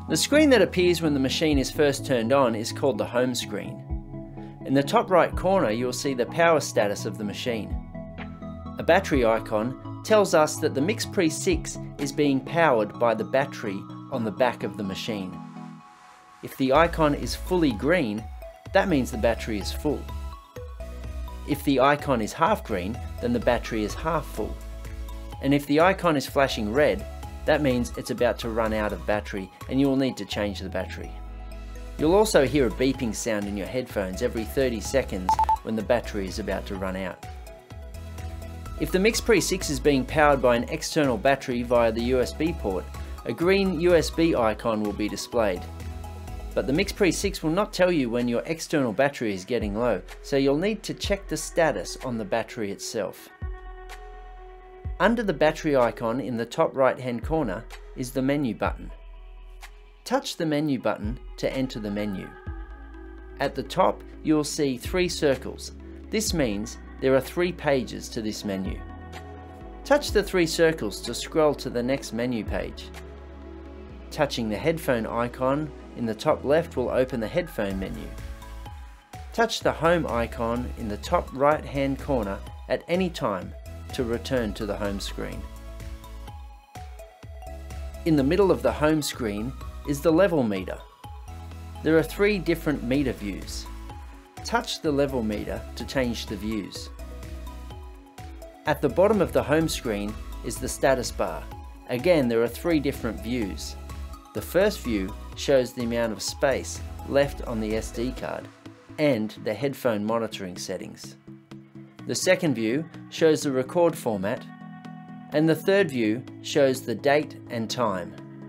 The screen that appears when the machine is first turned on is called the home screen. In the top right corner you'll see the power status of the machine. A battery icon tells us that the MixPre6 is being powered by the battery on the back of the machine. If the icon is fully green, that means the battery is full. If the icon is half green, then the battery is half full. And if the icon is flashing red, that means it's about to run out of battery and you will need to change the battery. You'll also hear a beeping sound in your headphones every 30 seconds when the battery is about to run out. If the MixPre6 is being powered by an external battery via the USB port, a green USB icon will be displayed. But the MixPre6 will not tell you when your external battery is getting low, so you'll need to check the status on the battery itself. Under the battery icon in the top right hand corner is the menu button. Touch the menu button to enter the menu. At the top you'll see 3 circles. This means there are 3 pages to this menu. Touch the 3 circles to scroll to the next menu page. Touching the headphone icon in the top left will open the headphone menu. Touch the home icon in the top right hand corner at any time to return to the home screen. In the middle of the home screen is the level meter. There are 3 different meter views. Touch the level meter to change the views. At the bottom of the home screen is the status bar. Again, there are 3 different views. The first view shows the amount of space left on the SD card and the headphone monitoring settings. The second view shows the record format, and the third view shows the date and time.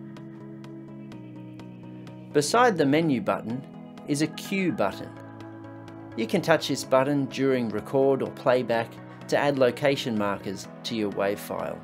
Beside the menu button is a Q button. You can touch this button during record or playback to add location markers to your WAV file.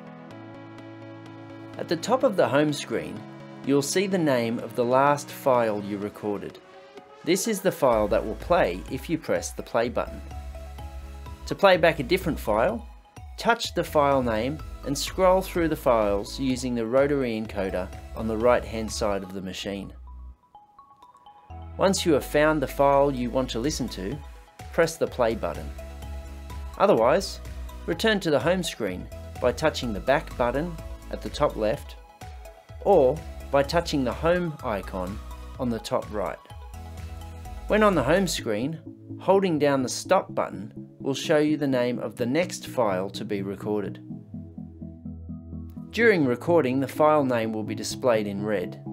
At the top of the home screen, you'll see the name of the last file you recorded. This is the file that will play if you press the play button. To play back a different file, touch the file name and scroll through the files using the rotary encoder on the right hand side of the machine. Once you have found the file you want to listen to, press the play button. Otherwise, return to the home screen by touching the back button at the top left or by touching the home icon on the top right. When on the home screen, holding down the stop button will show you the name of the next file to be recorded. During recording, the file name will be displayed in red.